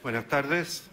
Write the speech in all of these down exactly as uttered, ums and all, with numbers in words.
Buenas tardes.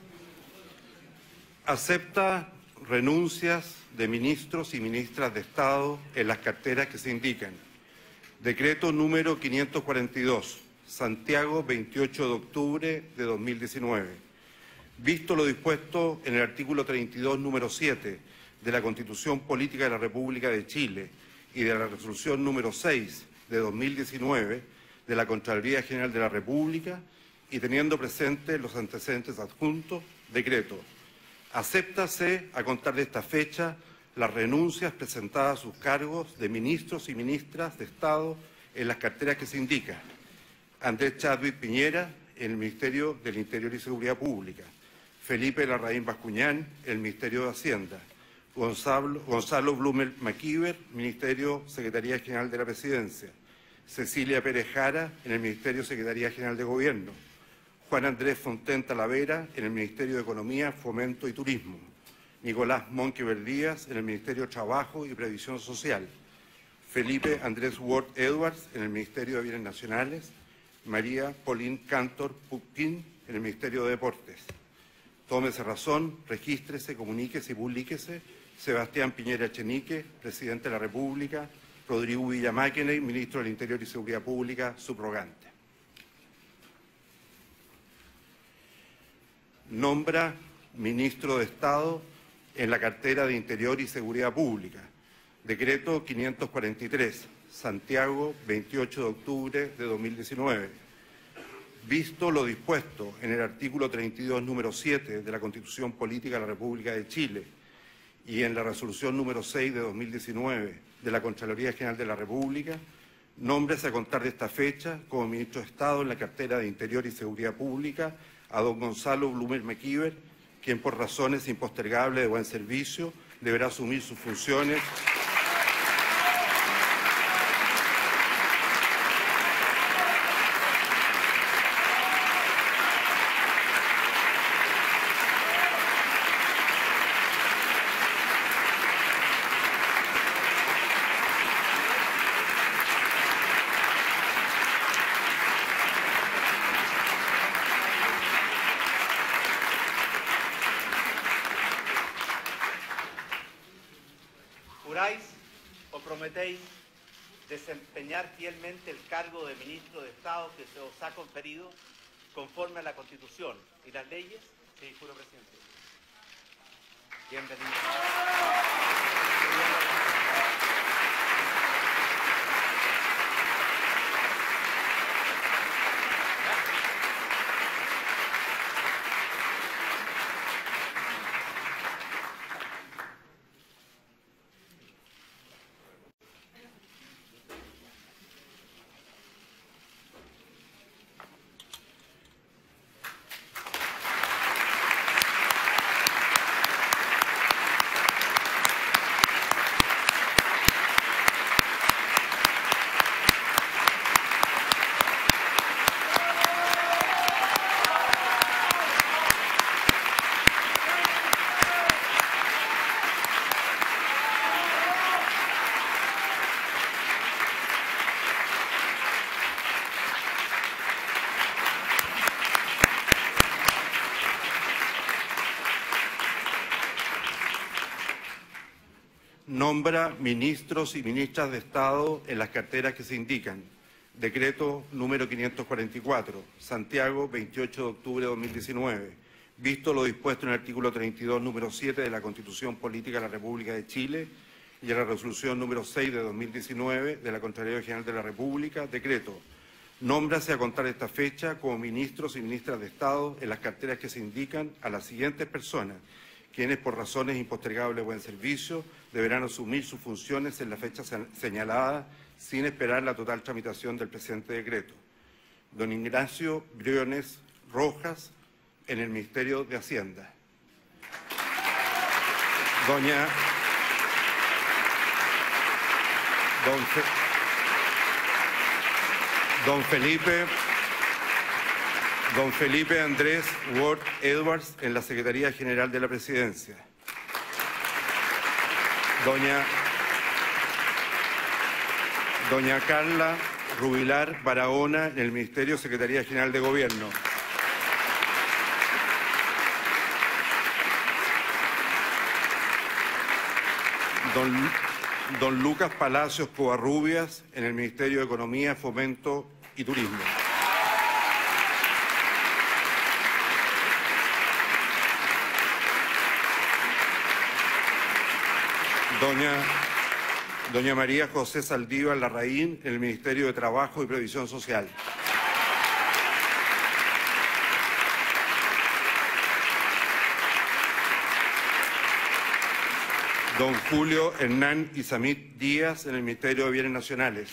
Acepta renuncias de ministros y ministras de Estado en las carteras que se indican. Decreto número quinientos cuarenta y dos, Santiago, veintiocho de octubre de dos mil diecinueve. Visto lo dispuesto en el artículo treinta y dos, número siete de la Constitución Política de la República de Chile y de la resolución número seis de dos mil diecinueve de la Contraloría General de la República, y teniendo presentes los antecedentes adjuntos, decreto: acéptase a contar de esta fecha las renuncias presentadas a sus cargos de ministros y ministras de Estado en las carteras que se indican. Andrés Chadwick Piñera, en el Ministerio del Interior y Seguridad Pública. Felipe Larraín Bascuñán, en el Ministerio de Hacienda. Gonzalo, Gonzalo Blumer Maquiver, Ministerio Secretaría General de la Presidencia. Cecilia Pérez Jara, en el Ministerio Secretaría General de Gobierno. Juan Andrés Fonten Talavera, en el Ministerio de Economía, Fomento y Turismo. Nicolás Monkever Díaz, en el Ministerio de Trabajo y Previsión Social. Felipe Andrés Ward Edwards, en el Ministerio de Bienes Nacionales. María Pauline Cantor Pupkin, en el Ministerio de Deportes. Tómese razón, regístrese, comuníquese y publíquese. Sebastián Piñera Echenique, Presidente de la República. Rodrigo Villamáqueney, Ministro del Interior y Seguridad Pública, subrogante. Nombra Ministro de Estado en la cartera de Interior y Seguridad Pública. Decreto quinientos cuarenta y tres, Santiago, veintiocho de octubre de dos mil diecinueve. Visto lo dispuesto en el artículo treinta y dos, número siete de la Constitución Política de la República de Chile y en la resolución número seis de dos mil diecinueve de la Contraloría General de la República, nómbrese a contar de esta fecha como Ministro de Estado en la cartera de Interior y Seguridad Pública a don Gonzalo Blumer Maquiver, quien por razones impostergables de buen servicio deberá asumir sus funciones o prometéis desempeñar fielmente el cargo de Ministro de Estado que se os ha conferido conforme a la Constitución y las leyes. Sí, juro, presidente. Bienvenido. Nombra ministros y ministras de Estado en las carteras que se indican. Decreto número quinientos cuarenta y cuatro, Santiago, veintiocho de octubre de dos mil diecinueve. Visto lo dispuesto en el artículo treinta y dos, número siete de la Constitución Política de la República de Chile y en la resolución número seis de dos mil diecinueve de la Contraloría General de la República, decreto: nómbrase a contar esta fecha como ministros y ministras de Estado en las carteras que se indican a las siguientes personas, quienes por razones impostergables de buen servicio deberán asumir sus funciones en la fecha señalada sin esperar la total tramitación del presente decreto. Don Ignacio Briones Rojas, en el Ministerio de Hacienda. Doña Don, Fe, Don Felipe Don Felipe Andrés Ward Edwards, en la Secretaría General de la Presidencia. Doña, Doña Carla Rubilar Barahona, en el Ministerio Secretaría General de Gobierno. Don, don Lucas Palacios Covarrubias, en el Ministerio de Economía, Fomento y Turismo. Doña, doña María José Saldívar Larraín, en el Ministerio de Trabajo y Previsión Social. Don Julio Hernán Isamit Díaz, en el Ministerio de Bienes Nacionales.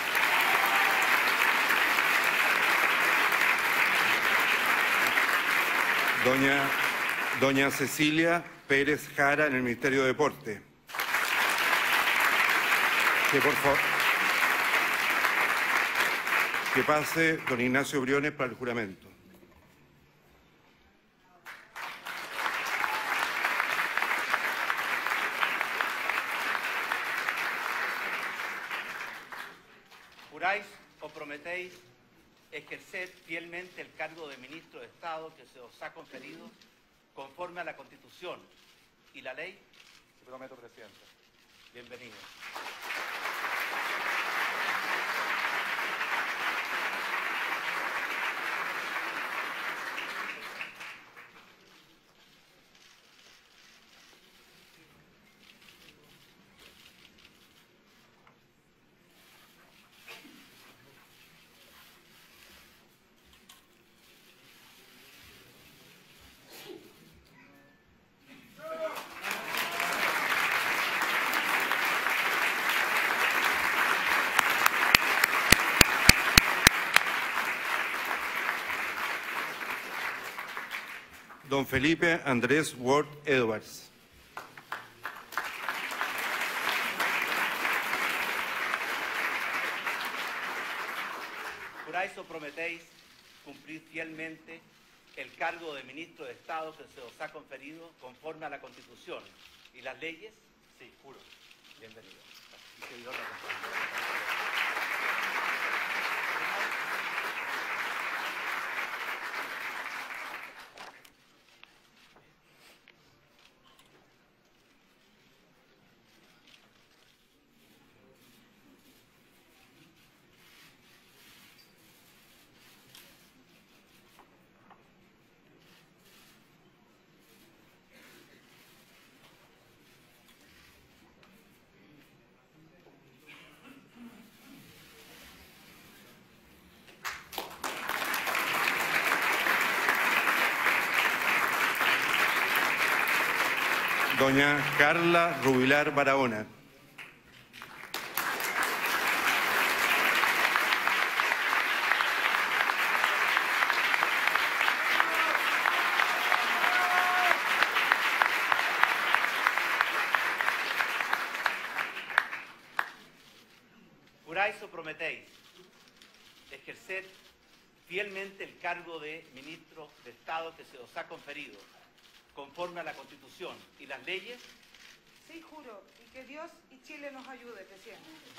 Doña, doña Cecilia Pérez Jara, en el Ministerio de Deporte. Que por favor, que pase don Ignacio Briones para el juramento. ¿Juráis o prometéis ejercer fielmente el cargo de ministro de Estado que se os ha conferido conforme a la Constitución y la ley? Sí, prometo, presidente. Bienvenido. Don Felipe Andrés Ward Edwards. ¿Juráis o prometéis cumplir fielmente el cargo de ministro de Estado que se os ha conferido conforme a la Constitución y las leyes? Sí, juro. Bienvenido. Y que Dios lo acompañe. Doña Carla Rubilar Barahona. ¿Juráis o prometéis ejercer fielmente el cargo de ministro de Estado que se os ha conferido conforme a la Constitución y las leyes? Sí, juro, y que Dios y Chile nos ayude, presidente.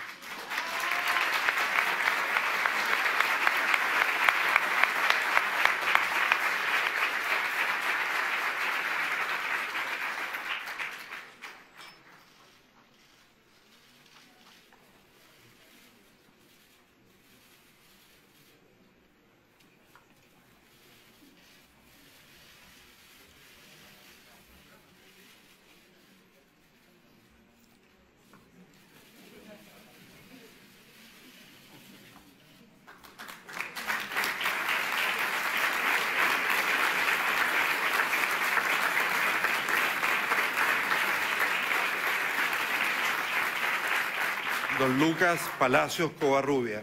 Don Lucas Palacios Covarrubia.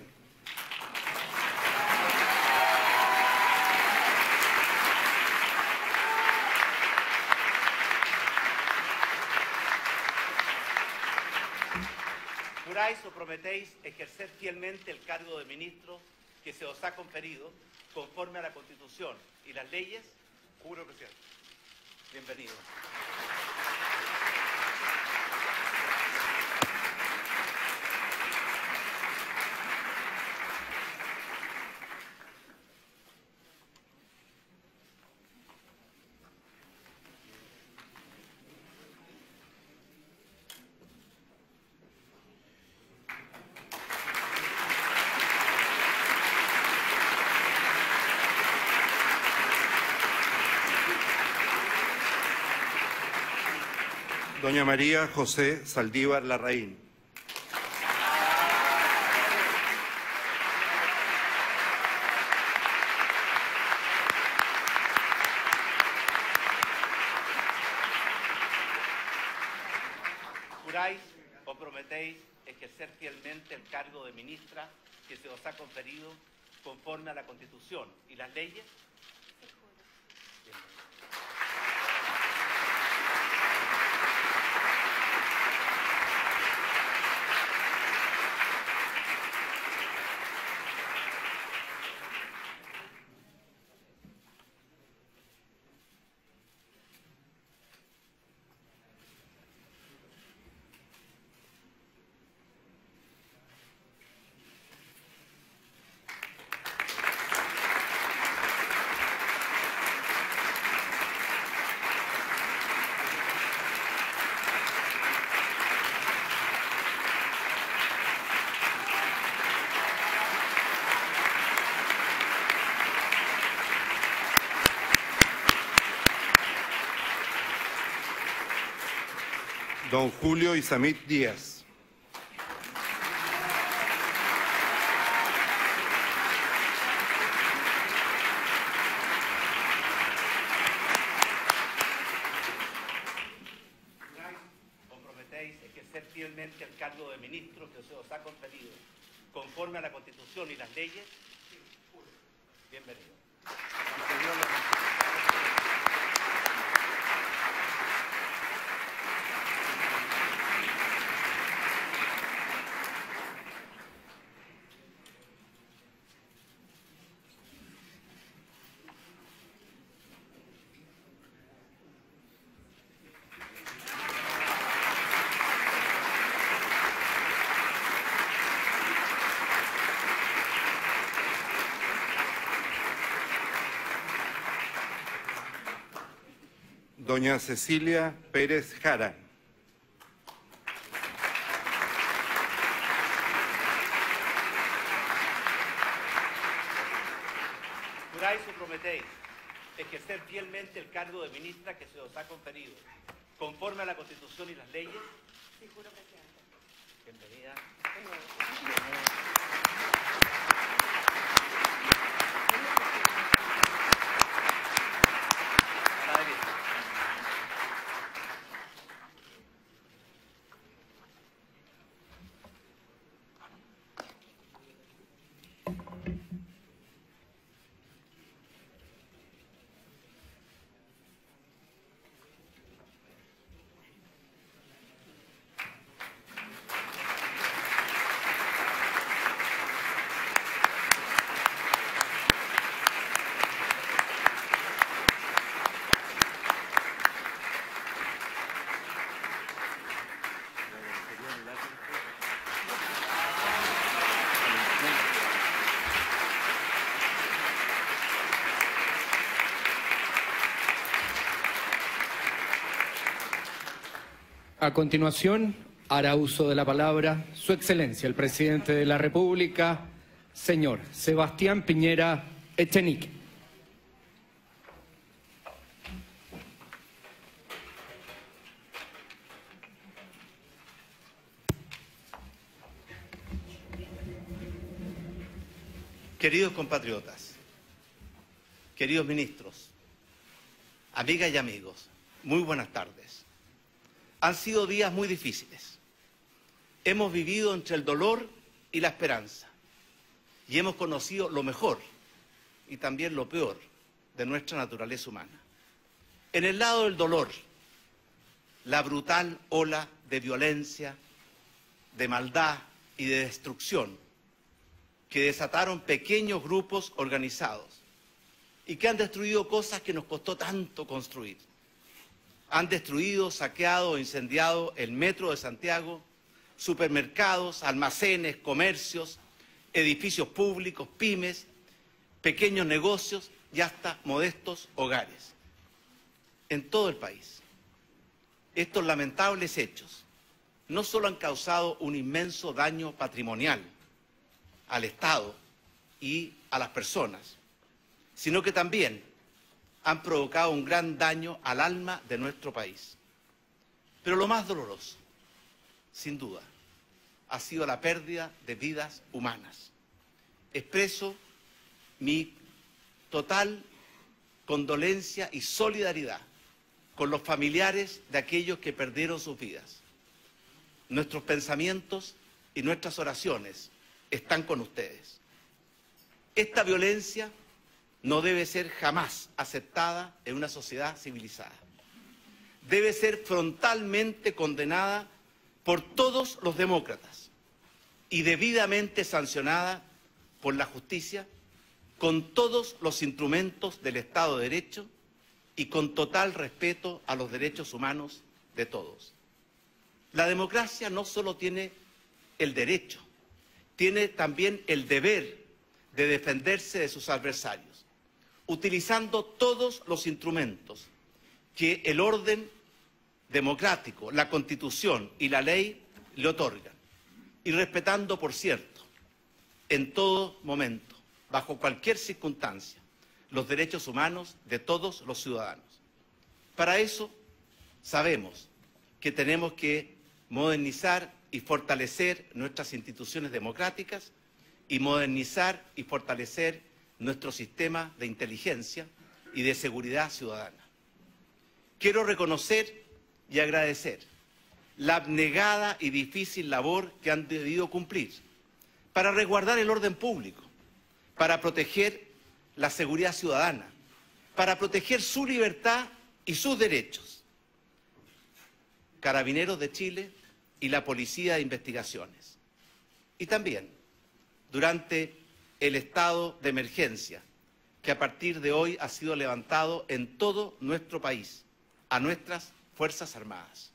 ¿Juráis o prometéis ejercer fielmente el cargo de ministro que se os ha conferido conforme a la Constitución y las leyes? Juro, presidente. Bienvenido. Doña María José Saldívar Larraín. ¿Juráis o prometéis ejercer fielmente el cargo de ministra que se os ha conferido conforme a la Constitución y las leyes? Sí, juro. Bien. Don Julio Isamit Díaz. ¿Juráis o prometéis ejercer fielmente el cargo de ministro que se os ha conferido conforme a la Constitución y las leyes? Sí, juro. Bienvenido. Doña Cecilia Pérez Jara. ¿Juráis o prometéis ejercer fielmente el cargo de ministra que se os ha conferido conforme a la Constitución y las leyes? Sí, juro, presidente. Bienvenida. A la derecha. A continuación, hará uso de la palabra Su Excelencia, el Presidente de la República, señor Sebastián Piñera Echenique. Queridos compatriotas, queridos ministros, amigas y amigos, muy buenas tardes. Han sido días muy difíciles. Hemos vivido entre el dolor y la esperanza y hemos conocido lo mejor y también lo peor de nuestra naturaleza humana. En el lado del dolor, la brutal ola de violencia, de maldad y de destrucción que desataron pequeños grupos organizados y que han destruido cosas que nos costó tanto construir. Han destruido, saqueado, incendiado el metro de Santiago, supermercados, almacenes, comercios, edificios públicos, pymes, pequeños negocios y hasta modestos hogares en todo el país. Estos lamentables hechos no solo han causado un inmenso daño patrimonial al Estado y a las personas, sino que también han provocado un gran daño al alma de nuestro país. Pero lo más doloroso, sin duda, ha sido la pérdida de vidas humanas. Expreso mi total condolencia y solidaridad con los familiares de aquellos que perdieron sus vidas. Nuestros pensamientos y nuestras oraciones están con ustedes. Esta violencia no debe ser jamás aceptada en una sociedad civilizada. Debe ser frontalmente condenada por todos los demócratas y debidamente sancionada por la justicia con todos los instrumentos del Estado de Derecho y con total respeto a los derechos humanos de todos. La democracia no solo tiene el derecho, tiene también el deber de defenderse de sus adversarios, utilizando todos los instrumentos que el orden democrático, la Constitución y la ley le otorgan, y respetando, por cierto, en todo momento, bajo cualquier circunstancia, los derechos humanos de todos los ciudadanos. Para eso sabemos que tenemos que modernizar y fortalecer nuestras instituciones democráticas y modernizar y fortalecer nuestro sistema de inteligencia y de seguridad ciudadana. Quiero reconocer y agradecer la abnegada y difícil labor que han debido cumplir para resguardar el orden público, para proteger la seguridad ciudadana, para proteger su libertad y sus derechos. Carabineros de Chile y la Policía de Investigaciones. Y también durante el estado de emergencia, que a partir de hoy ha sido levantado en todo nuestro país, a nuestras Fuerzas Armadas.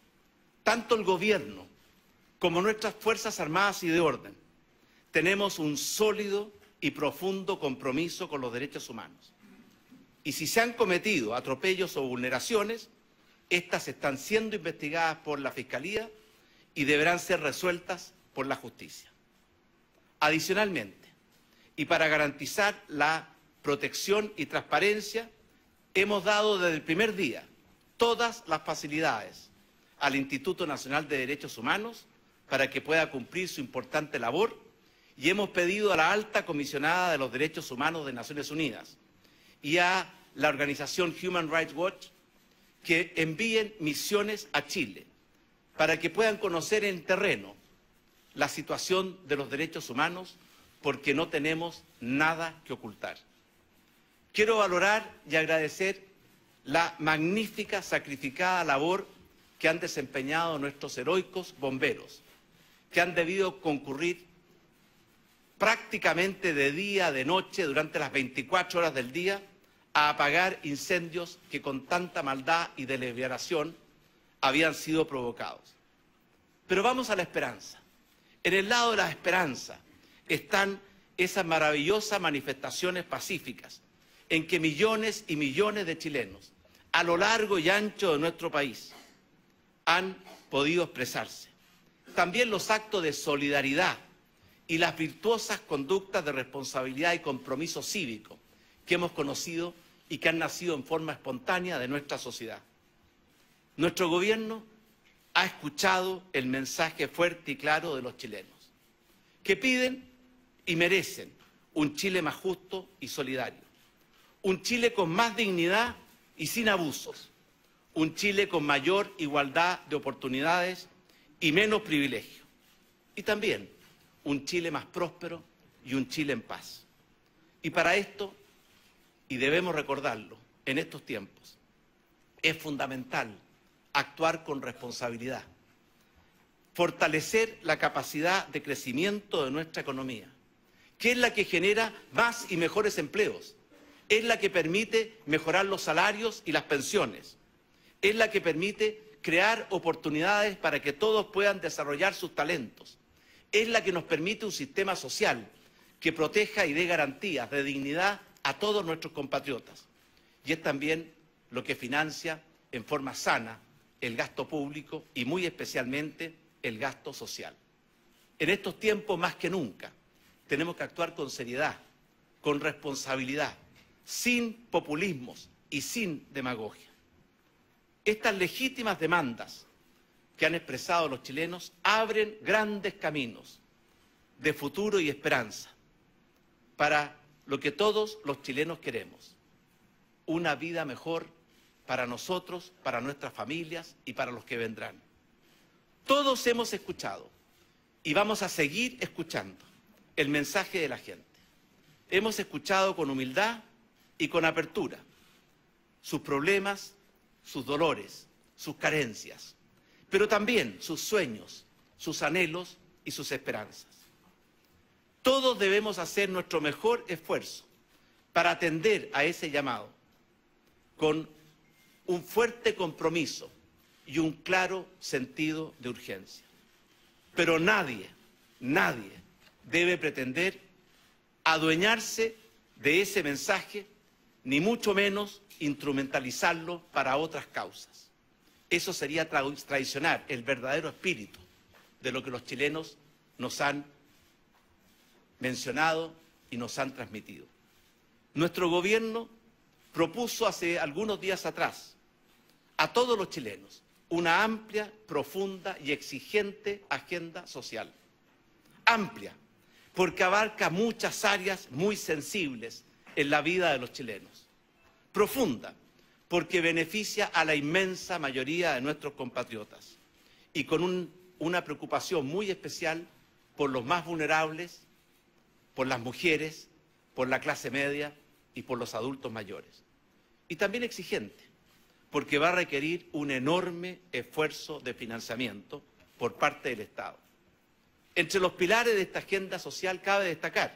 Tanto el gobierno como nuestras Fuerzas Armadas y de orden tenemos un sólido y profundo compromiso con los derechos humanos. Y si se han cometido atropellos o vulneraciones, estas están siendo investigadas por la Fiscalía y deberán ser resueltas por la justicia. Adicionalmente, y para garantizar la protección y transparencia, hemos dado desde el primer día todas las facilidades al Instituto Nacional de Derechos Humanos para que pueda cumplir su importante labor, y hemos pedido a la Alta Comisionada de los Derechos Humanos de Naciones Unidas y a la organización Human Rights Watch que envíen misiones a Chile para que puedan conocer en terreno la situación de los derechos humanos, porque no tenemos nada que ocultar. Quiero valorar y agradecer la magnífica, sacrificada labor que han desempeñado nuestros heroicos bomberos, que han debido concurrir prácticamente de día, de noche, durante las veinticuatro horas del día, a apagar incendios que con tanta maldad y deliberación habían sido provocados. Pero vamos a la esperanza. En el lado de la esperanza están esas maravillosas manifestaciones pacíficas en que millones y millones de chilenos, a lo largo y ancho de nuestro país, han podido expresarse. También los actos de solidaridad y las virtuosas conductas de responsabilidad y compromiso cívico que hemos conocido y que han nacido en forma espontánea de nuestra sociedad. Nuestro gobierno ha escuchado el mensaje fuerte y claro de los chilenos, que piden y merecen un Chile más justo y solidario, un Chile con más dignidad y sin abusos, un Chile con mayor igualdad de oportunidades y menos privilegio, y también un Chile más próspero y un Chile en paz. Y para esto, y debemos recordarlo en estos tiempos, es fundamental actuar con responsabilidad, fortalecer la capacidad de crecimiento de nuestra economía, que es la que genera más y mejores empleos, es la que permite mejorar los salarios y las pensiones, es la que permite crear oportunidades para que todos puedan desarrollar sus talentos, es la que nos permite un sistema social que proteja y dé garantías de dignidad a todos nuestros compatriotas, y es también lo que financia en forma sana el gasto público y muy especialmente el gasto social. En estos tiempos más que nunca tenemos que actuar con seriedad, con responsabilidad, sin populismos y sin demagogia. Estas legítimas demandas que han expresado los chilenos abren grandes caminos de futuro y esperanza para lo que todos los chilenos queremos, una vida mejor para nosotros, para nuestras familias y para los que vendrán. Todos hemos escuchado y vamos a seguir escuchando el mensaje de la gente. Hemos escuchado con humildad y con apertura sus problemas, sus dolores, sus carencias, pero también sus sueños, sus anhelos y sus esperanzas. Todos debemos hacer nuestro mejor esfuerzo para atender a ese llamado con un fuerte compromiso y un claro sentido de urgencia. Pero nadie, nadie debe pretender adueñarse de ese mensaje, ni mucho menos instrumentalizarlo para otras causas. Eso sería tra- traicionar el verdadero espíritu de lo que los chilenos nos han mencionado y nos han transmitido. Nuestro gobierno propuso hace algunos días atrás a todos los chilenos una amplia, profunda y exigente agenda social. Amplia, porque abarca muchas áreas muy sensibles en la vida de los chilenos. Profunda, porque beneficia a la inmensa mayoría de nuestros compatriotas y con un, una preocupación muy especial por los más vulnerables, por las mujeres, por la clase media y por los adultos mayores. Y también exigente, porque va a requerir un enorme esfuerzo de financiamiento por parte del Estado. Entre los pilares de esta agenda social cabe destacar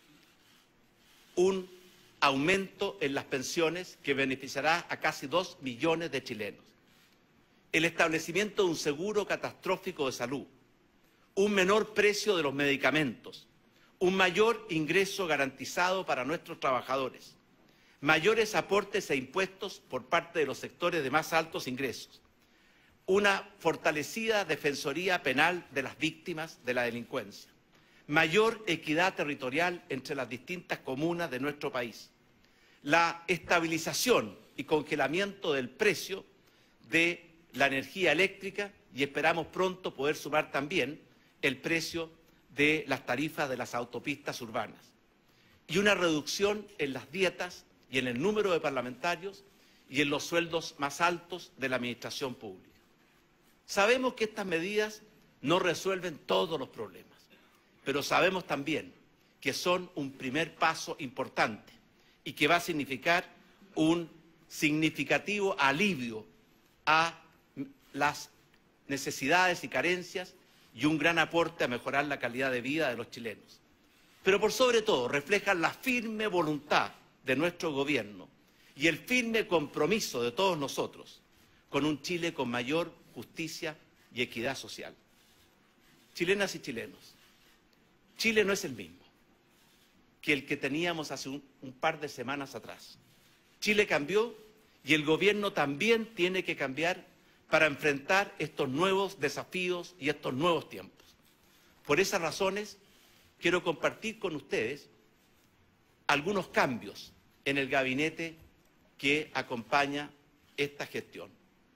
un aumento en las pensiones que beneficiará a casi dos millones de chilenos, el establecimiento de un seguro catastrófico de salud, un menor precio de los medicamentos, un mayor ingreso garantizado para nuestros trabajadores, mayores aportes e impuestos por parte de los sectores de más altos ingresos, una fortalecida defensoría penal de las víctimas de la delincuencia, mayor equidad territorial entre las distintas comunas de nuestro país, la estabilización y congelamiento del precio de la energía eléctrica y esperamos pronto poder sumar también el precio de las tarifas de las autopistas urbanas y una reducción en las dietas y en el número de parlamentarios y en los sueldos más altos de la administración pública. Sabemos que estas medidas no resuelven todos los problemas, pero sabemos también que son un primer paso importante y que va a significar un significativo alivio a las necesidades y carencias y un gran aporte a mejorar la calidad de vida de los chilenos. Pero por sobre todo reflejan la firme voluntad de nuestro gobierno y el firme compromiso de todos nosotros con un Chile con mayor justicia y equidad social. Chilenas y chilenos, Chile no es el mismo que el que teníamos hace un, un par de semanas atrás. Chile cambió y el gobierno también tiene que cambiar para enfrentar estos nuevos desafíos y estos nuevos tiempos. Por esas razones, quiero compartir con ustedes algunos cambios en el gabinete que acompaña esta gestión.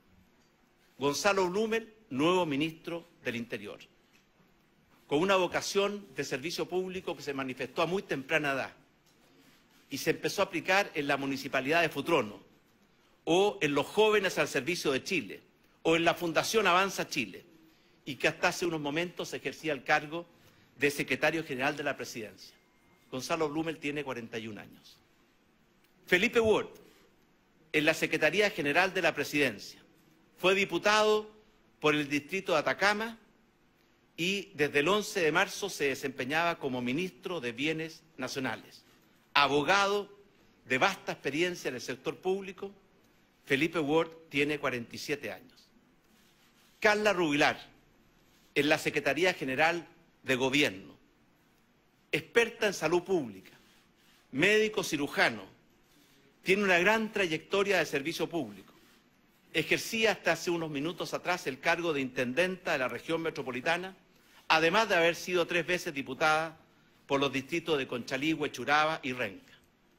Gonzalo Blumel, nuevo ministro del Interior, con una vocación de servicio público que se manifestó a muy temprana edad y se empezó a aplicar en la Municipalidad de Futrono, o en los Jóvenes al Servicio de Chile, o en la Fundación Avanza Chile, y que hasta hace unos momentos ejercía el cargo de secretario general de la Presidencia. Gonzalo Blumel tiene cuarenta y un años. Felipe Ward, en la Secretaría General de la Presidencia, fue diputado por el distrito de Atacama y desde el once de marzo se desempeñaba como ministro de Bienes Nacionales. Abogado de vasta experiencia en el sector público, Felipe Ward tiene cuarenta y siete años. Carla Rubilar, en la Secretaría General de Gobierno, experta en salud pública, médico cirujano, tiene una gran trayectoria de servicio público. Ejercía hasta hace unos minutos atrás el cargo de intendenta de la región metropolitana, además de haber sido tres veces diputada por los distritos de Conchalí, Huechuraba y Renca.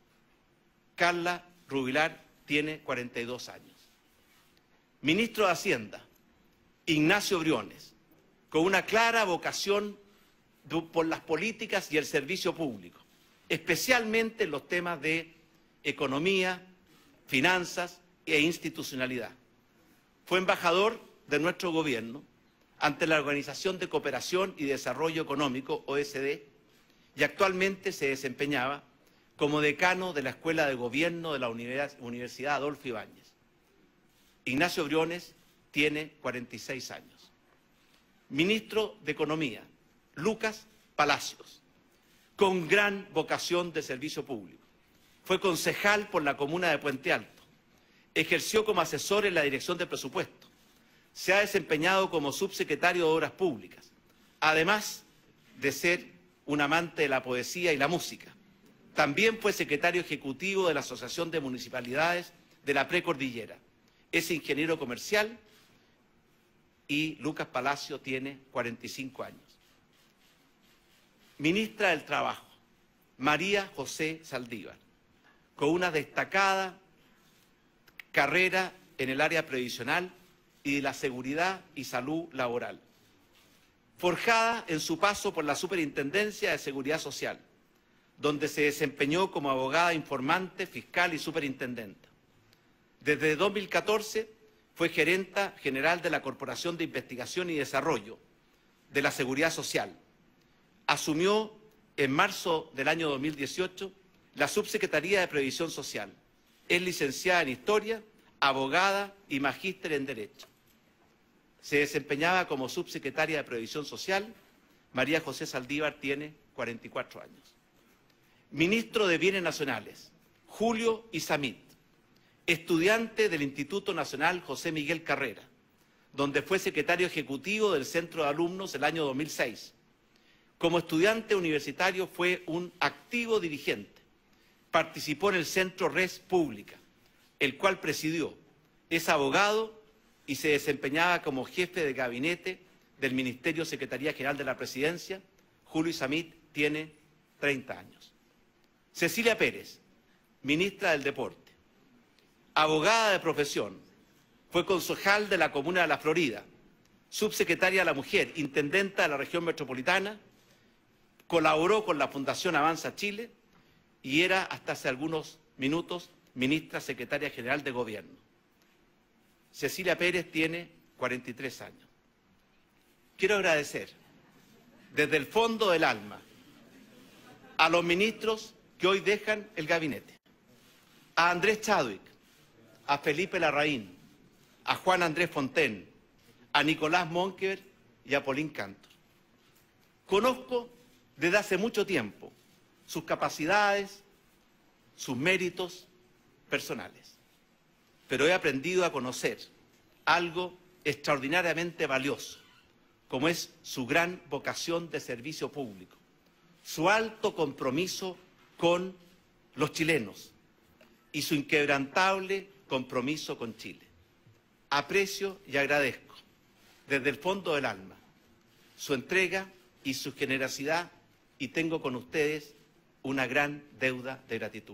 Carla Rubilar tiene cuarenta y dos años. Ministro de Hacienda, Ignacio Briones, con una clara vocación por las políticas y el servicio público, especialmente en los temas de economía, finanzas e institucionalidad. Fue embajador de nuestro gobierno ante la Organización de Cooperación y Desarrollo Económico, O E C D, y actualmente se desempeñaba como decano de la Escuela de Gobierno de la Universidad Adolfo Ibáñez. Ignacio Briones tiene cuarenta y seis años. Ministro de Economía, Lucas Palacios, con gran vocación de servicio público. Fue concejal por la comuna de Puente Alto. Ejerció como asesor en la Dirección de Presupuesto. Se ha desempeñado como subsecretario de Obras Públicas, además de ser un amante de la poesía y la música. También fue secretario ejecutivo de la Asociación de Municipalidades de la Precordillera. Es ingeniero comercial y Lucas Palacio tiene cuarenta y cinco años. Ministra del Trabajo, María José Saldívar, con una destacada carrera en el área previsional y de la seguridad y salud laboral. Forjada en su paso por la Superintendencia de Seguridad Social, donde se desempeñó como abogada informante, fiscal y superintendenta. Desde dos mil catorce fue gerenta general de la Corporación de Investigación y Desarrollo de la Seguridad Social. Asumió en marzo del año dos mil dieciocho la Subsecretaría de Previsión Social. Es licenciada en Historia, abogada y magíster en Derecho. Se desempeñaba como subsecretaria de Previsión Social. María José Saldívar tiene cuarenta y cuatro años. Ministro de Bienes Nacionales, Julio Isamit, estudiante del Instituto Nacional José Miguel Carrera, donde fue secretario ejecutivo del Centro de Alumnos el año dos mil seis. Como estudiante universitario fue un activo dirigente. Participó en el Centro Res Pública, el cual presidió. Es abogado y se desempeñaba como jefe de gabinete del Ministerio Secretaría General de la Presidencia. Julio Isamit tiene treinta años. Cecilia Pérez, ministra del Deporte, abogada de profesión, fue concejal de la Comuna de La Florida, subsecretaria de la Mujer, intendenta de la región metropolitana, colaboró con la Fundación Avanza Chile y era hasta hace algunos minutos ministra secretaria general de Gobierno. Cecilia Pérez tiene cuarenta y tres años. Quiero agradecer desde el fondo del alma a los ministros que hoy dejan el gabinete, a Andrés Chadwick, a Felipe Larraín, a Juan Andrés Fontaine, a Nicolás Monkever y a Paulín Cantor. Conozco desde hace mucho tiempo sus capacidades, sus méritos personales, pero he aprendido a conocer algo extraordinariamente valioso, como es su gran vocación de servicio público, su alto compromiso con los chilenos y su inquebrantable compromiso con Chile. Aprecio y agradezco desde el fondo del alma su entrega y su generosidad y tengo con ustedes una gran deuda de gratitud.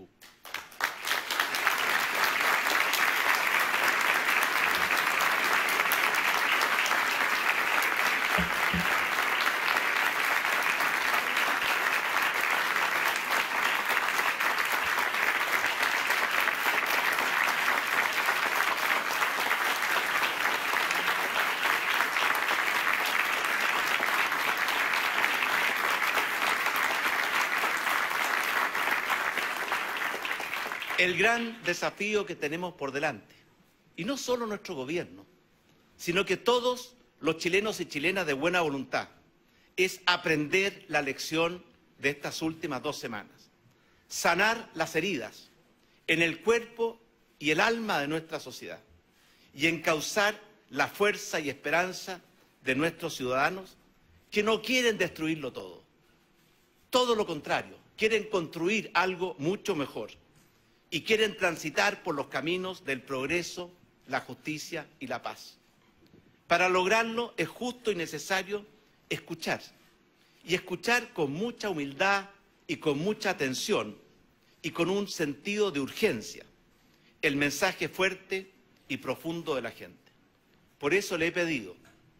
El gran desafío que tenemos por delante, y no solo nuestro gobierno, sino que todos los chilenos y chilenas de buena voluntad, es aprender la lección de estas últimas dos semanas, sanar las heridas en el cuerpo y el alma de nuestra sociedad y encauzar la fuerza y esperanza de nuestros ciudadanos que no quieren destruirlo todo, todo lo contrario, quieren construir algo mucho mejor. Y quieren transitar por los caminos del progreso, la justicia y la paz. Para lograrlo es justo y necesario escuchar, y escuchar con mucha humildad y con mucha atención y con un sentido de urgencia el mensaje fuerte y profundo de la gente. Por eso le he pedido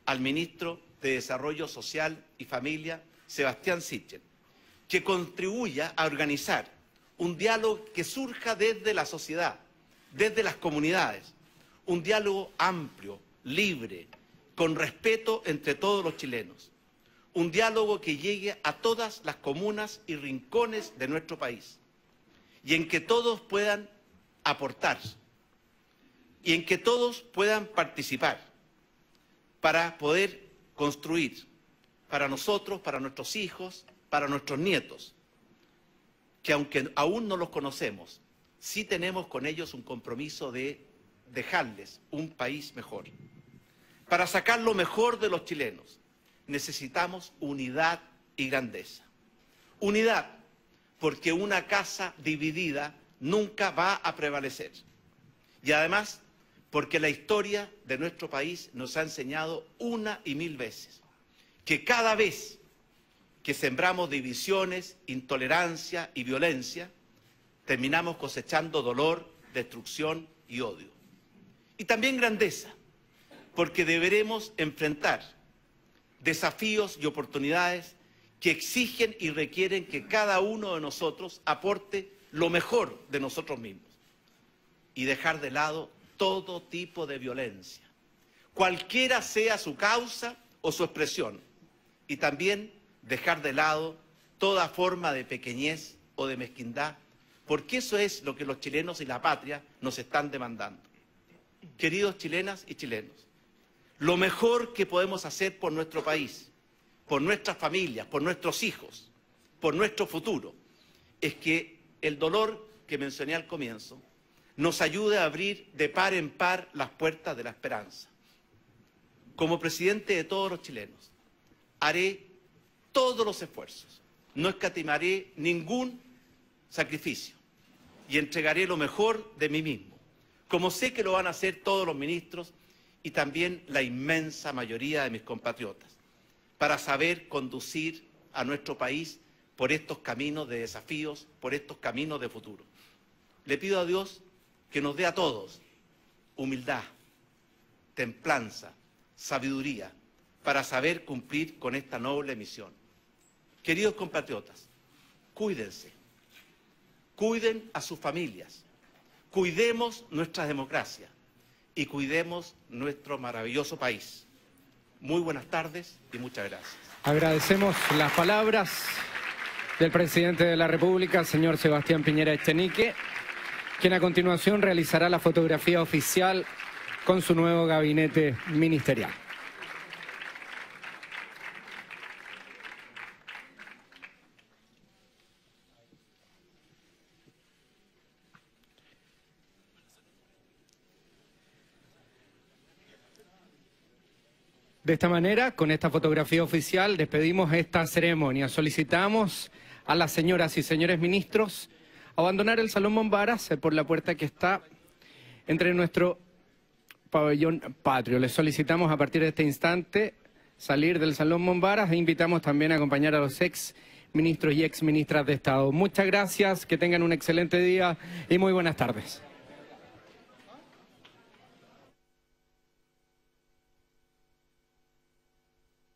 al ministro de Desarrollo Social y Familia, Sebastián Sichel, que contribuya a organizar un diálogo que surja desde la sociedad, desde las comunidades, un diálogo amplio, libre, con respeto entre todos los chilenos, un diálogo que llegue a todas las comunas y rincones de nuestro país, y en que todos puedan aportar, y en que todos puedan participar para poder construir para nosotros, para nuestros hijos, para nuestros nietos, que aunque aún no los conocemos, sí tenemos con ellos un compromiso de dejarles un país mejor. Para sacar lo mejor de los chilenos, necesitamos unidad y grandeza. Unidad, porque una casa dividida nunca va a prevalecer. Y además, porque la historia de nuestro país nos ha enseñado una y mil veces que cada vez que sembramos divisiones, intolerancia y violencia, terminamos cosechando dolor, destrucción y odio. Y también grandeza, porque deberemos enfrentar desafíos y oportunidades que exigen y requieren que cada uno de nosotros aporte lo mejor de nosotros mismos y dejar de lado todo tipo de violencia, cualquiera sea su causa o su expresión, y también dejar de lado toda forma de pequeñez o de mezquindad, porque eso es lo que los chilenos y la patria nos están demandando. Queridos chilenas y chilenos, lo mejor que podemos hacer por nuestro país, por nuestras familias, por nuestros hijos, por nuestro futuro, es que el dolor que mencioné al comienzo nos ayude a abrir de par en par las puertas de la esperanza. Como presidente de todos los chilenos, haré todos los esfuerzos, no escatimaré ningún sacrificio y entregaré lo mejor de mí mismo, como sé que lo van a hacer todos los ministros y también la inmensa mayoría de mis compatriotas, para saber conducir a nuestro país por estos caminos de desafíos, por estos caminos de futuro. Le pido a Dios que nos dé a todos humildad, templanza, sabiduría, para saber cumplir con esta noble misión. Queridos compatriotas, cuídense, cuiden a sus familias, cuidemos nuestra democracia y cuidemos nuestro maravilloso país. Muy buenas tardes y muchas gracias. Agradecemos las palabras del presidente de la República, señor Sebastián Piñera Echenique, quien a continuación realizará la fotografía oficial con su nuevo gabinete ministerial. De esta manera, con esta fotografía oficial, despedimos esta ceremonia. Solicitamos a las señoras y señores ministros abandonar el Salón Mombaras por la puerta que está entre nuestro pabellón patrio. Les solicitamos a partir de este instante salir del Salón Mombaras e invitamos también a acompañar a los ex ministros y ex ministras de Estado. Muchas gracias, que tengan un excelente día y muy buenas tardes.